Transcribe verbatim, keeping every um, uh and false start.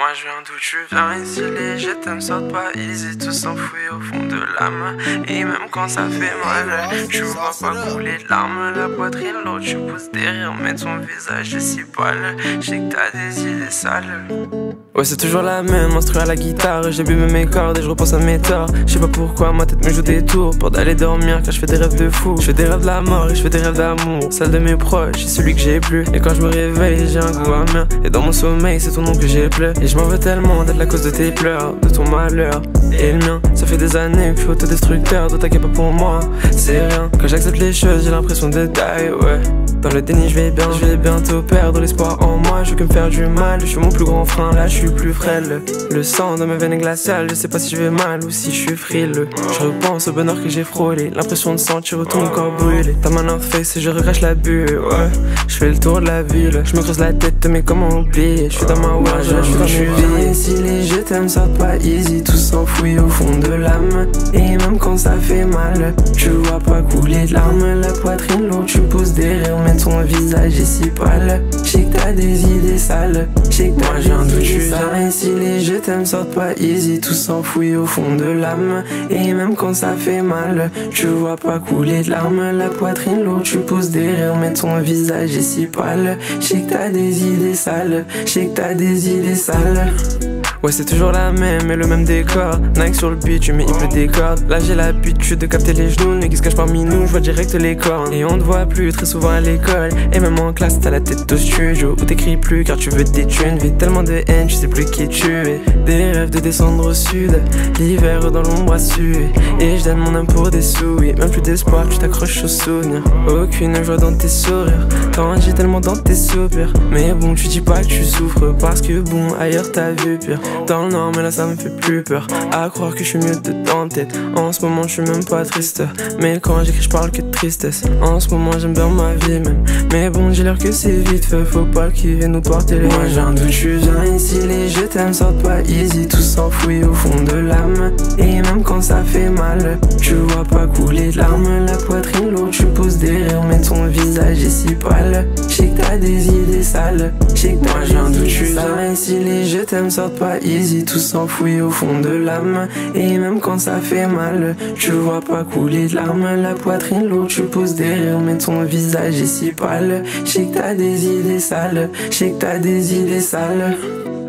Moi je viens d'où tu viens, ici les je t'aime sortent pas easy, tout s'enfuit au fond de l'âme. Et même quand ça fait mal, tu vois pas couler de larmes. La poitrine l'eau, tu pousses des rires, mais ton visage est si pâle. Je sais que t'as des idées sales. Ouais c'est toujours la même, instru à la guitare. J'ai bu mes cordes et je repense à mes torts. Je sais pas pourquoi ma tête me joue des tours pour d'aller dormir car je fais des rêves de fou. Je fais des rêves de la mort et je fais des rêves d'amour. Celle de mes proches, c'est celui que j'ai plus. Et quand je me réveille j'ai un goût amer. Et dans mon sommeil c'est ton nom que j'ai pleuré. Et je m'en veux tellement d'être la cause de tes pleurs, de ton malheur et le mien. Ça fait des années que je suis autodestructeur, toi t'inquiète pas pour moi, c'est rien. Quand j'accepte les choses j'ai l'impression de die, ouais. Dans le déni je vais bien, je vais bientôt perdre l'espoir en moi. Je veux que me faire du mal, je suis mon plus grand frein, là je suis plus frêle. Le sang dans mes veines est glacial, je sais pas si je vais mal ou si je suis frileux. Je repense au bonheur que j'ai frôlé, l'impression de sentir tout mon corps brûlé. Ta main North Face et je recrache la bulle, ouais. Je fais le tour de la ville, je me creuse la tête mais comment oublier. Je suis dans ma wage, je suis dans mes vies. Si les je t'aime sortent pas easy, tout s'enfouit au fond de l'âme. Et même quand ça fait mal, tu vois pas couler de larmes. La poitrine l'eau, tu pousses des rires, mais ton visage est si pâle. J'sais que t'as des idées sales, j'sais que moi je viens d'où tu viens. Et si les je t'aime sortent pas easy, tout s'enfouit au fond de l'âme. Et même quand ça fait mal, tu vois pas couler de larmes. La poitrine l'eau, tu pousses des rires, mais ton visage est si pâle. J'sais que t'as des idées sales, j'sais que t'as des idées sales. Ouais c'est toujours la même et le même décor. Nike sur le beat, tu mets hyper des cordes. Là j'ai l'habitude de capter les genoux, mais qui se cache parmi nous, je vois direct les cornes. Et on te voit plus très souvent à l'école. Et même en classe t'as la tête au studio où t'écris plus car tu veux des thunes. Vis tellement de haine, tu sais plus qui tu es. Des rêves de descendre au sud, l'hiver dans l'ombre à suer. Et je donne mon âme pour des sous, et même plus d'espoir, tu t'accroches aux souvenirs. Aucune joie dans tes sourires, t'enrichis tellement dans tes soupirs. Mais bon tu dis pas que tu souffres parce que bon ailleurs t'as vu pire. Dans le nord mais là ça me fait plus peur à croire que je suis mieux de dans tête. En ce moment je suis même pas triste, mais quand j'écris je parle que de tristesse. En ce moment j'aime bien ma vie même, mais bon j'ai l'air que c'est vite fait. Faut pas qu'il vienne nous porter les. Moi je viens d'où tu viens, ici les je t'aime sortent pas easy, tout s'enfouit au fond de l'âme. Et même quand ça fait mal, tu vois pas couler de larmes. La poitrine l'eau, tu pousses des rires, mais ton visage est si pâle. J'sais que t'as des idées sales, j'sais que moi je viens d'où tu viens. Ici les je t'aime sortent pas easy, tout s'enfouit au fond de l'âme. Et même quand ça fait mal, tu vois pas couler de larmes. La poitrine l'eau, tu pousses des rires, mais ton visage est si pâle. J'sais que t'as des idées sales, j'sais que t'as des idées sales.